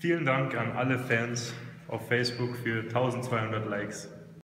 Vielen Dank an alle Fans auf Facebook für 1200 Likes.